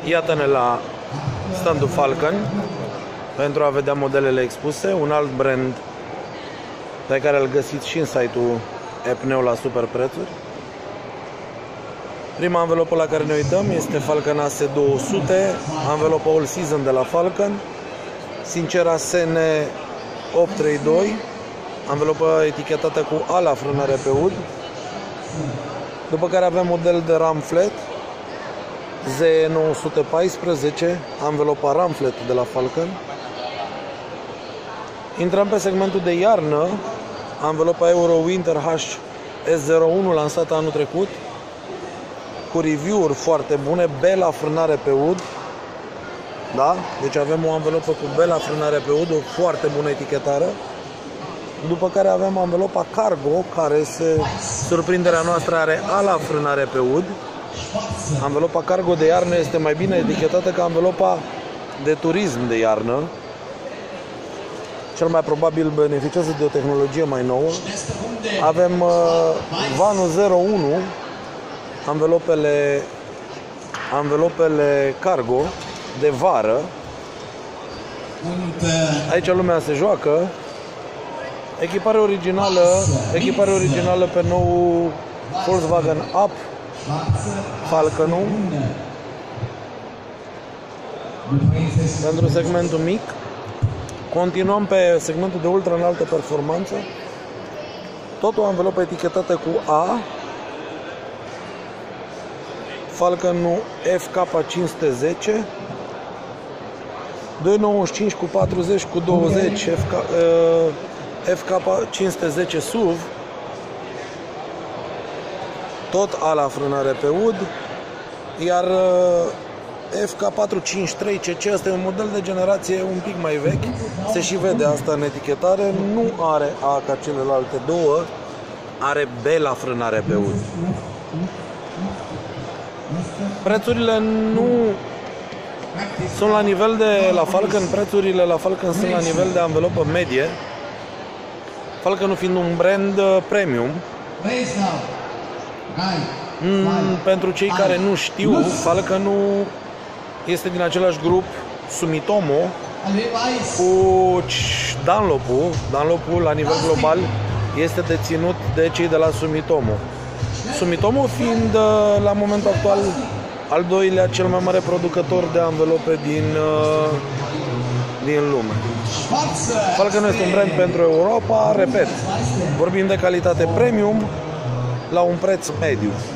Iată-ne la standul Falcon pentru a vedea modelele expuse, un alt brand pe care îl găsiți și în site-ul Epneu la super prețuri. Prima anvelopă la care ne uităm este Falcon AC200, anvelopă All Season de la Falcon, Sincera SN 832, anvelopă etichetată cu A la frânare pe ud. După care avem model de ram flat Z914, anvelopa ram flat de la Falcon. Intrăm pe segmentul de iarnă, anvelopa Euro Winter HS01 lansată anul trecut, cu review-uri foarte bune, B la frânare pe ud. Da? Deci avem o anvelopă cu B la frânare pe ud, o foarte bună etichetare. După care avem anvelopa Cargo, care surprinderea noastră are A la frânare pe ud. Anvelopa Cargo de iarnă este mai bine etichetată ca anvelopa de turism de iarnă. Cel mai probabil beneficiază de o tehnologie mai nouă. Avem Vanu 01, anvelopele Cargo de vară. Aici lumea se joacă. Echipare originală pe nou Volkswagen Up Falconul pentru segmentul mic. Continuăm pe segmentul de ultra înaltă performanță. Tot o anvelopă etichetată cu A, Falconul FK510, 295 cu 40 cu 20 FK510 SUV, tot A la frânare pe ud, iar FK453 CC, asta e un model de generație un pic mai vechi, se și vede asta în etichetare, nu are A ca celelalte două, are B la frânare pe ud. Prețurile nu sunt la nivel de la Falcon, prețurile la Falcon sunt la nivel de anvelopă medie, Falconul fiind un brand premium. Pentru cei care nu știu, Falconul este din același grup Sumitomo cu Dunlop-ul. Dunlop-ul la nivel global este deținut de cei de la Sumitomo. Sumitomo fiind la momentul actual al doilea cel mai mare producător de anvelope din lume. Falcon este un brand pentru Europa, repet, vorbim de calitate premium la un preț mediu.